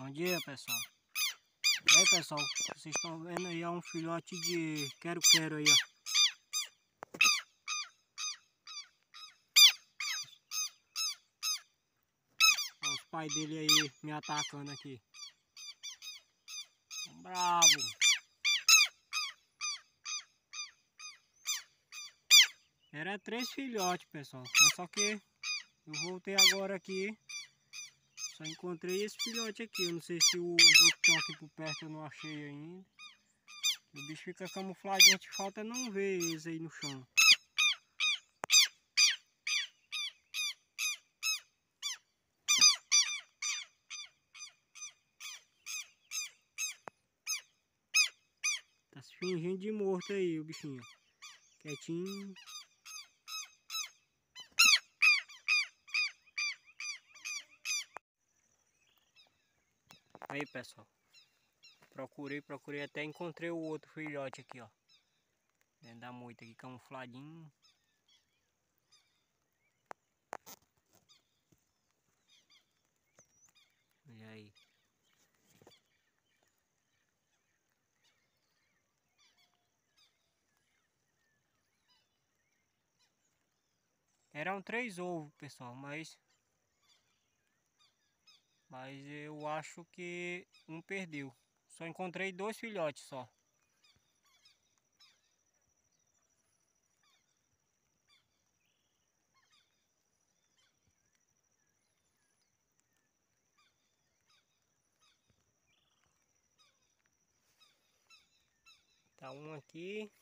Bom dia, pessoal. Aí, pessoal, vocês estão vendo aí, é um filhote de quero-quero aí, ó. Olha os pais dele aí me atacando aqui. Tão brabo. Era 3 filhotes, pessoal. Mas só que eu voltei agora aqui. Só encontrei esse filhote aqui. Eu não sei se os outros estão aqui por perto, eu não achei ainda. O bicho fica camufladinho, a gente falta não ver eles aí no chão. Tá se fingindo de morto aí o bichinho. Quietinho. Aí, pessoal. Procurei até encontrei o outro filhote aqui, ó. Dentro da moita aqui, camufladinho. Olha aí. Eram 3 ovos, pessoal, mas eu acho que um perdeu. Só encontrei 2 filhotes só. Tá um aqui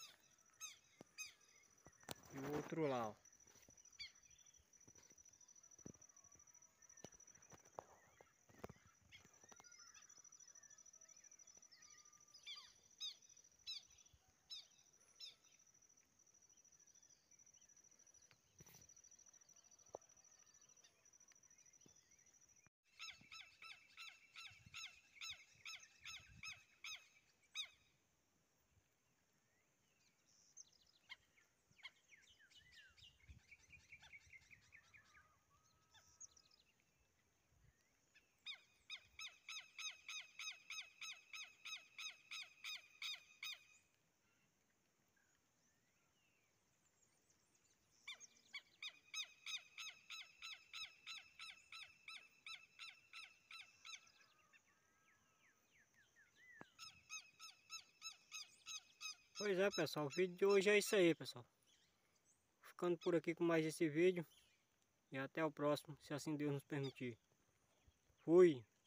e o outro lá, ó. Pois é, pessoal, o vídeo de hoje é isso aí, pessoal. Ficando por aqui com mais esse vídeo. E até o próximo, se assim Deus nos permitir. Fui!